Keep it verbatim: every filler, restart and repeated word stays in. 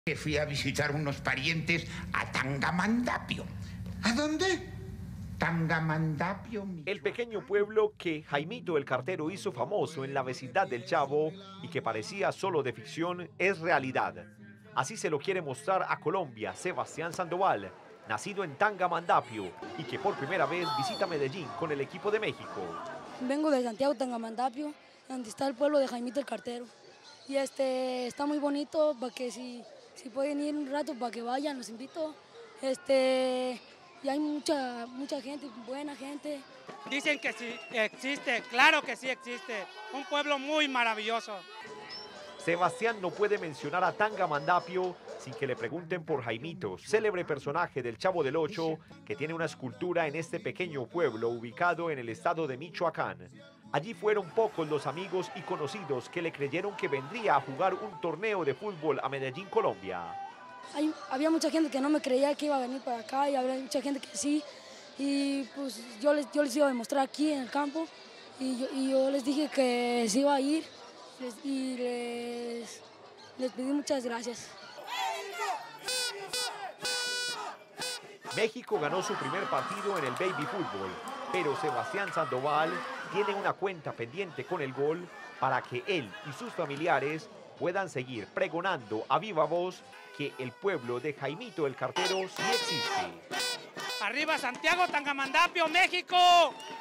Que fui a visitar unos parientes a Tangamandapio. ¿A dónde? Tangamandapio, Michoacán. El pequeño pueblo que Jaimito el Cartero hizo famoso en la vecindad del Chavo y que parecía solo de ficción es realidad. Así se lo quiere mostrar a Colombia Sebastián Sandoval, nacido en Tangamandapio y que por primera vez visita Medellín con el equipo de México. Vengo de Santiago, Tangamandapio, donde está el pueblo de Jaimito el Cartero. Y este está muy bonito para que si, si pueden ir un rato para que vayan, los invito. Este, y hay mucha, mucha gente, buena gente. Dicen que sí existe, claro que sí existe. Un pueblo muy maravilloso. Sebastián no puede mencionar a Tangamandapio sin que le pregunten por Jaimito, célebre personaje del Chavo del Ocho, que tiene una escultura en este pequeño pueblo ubicado en el estado de Michoacán. Allí fueron pocos los amigos y conocidos que le creyeron que vendría a jugar un torneo de fútbol a Medellín, Colombia. Hay, había mucha gente que no me creía que iba a venir para acá y había mucha gente que sí. Y pues yo les, yo les iba a demostrar aquí en el campo y yo, y yo les dije que se iba a ir les, y les, les pedí muchas gracias. México ganó su primer partido en el baby fútbol, pero Sebastián Sandoval tiene una cuenta pendiente con el gol para que él y sus familiares puedan seguir pregonando a viva voz que el pueblo de Jaimito el Cartero sí existe. Arriba Santiago, Tangamandapio, México.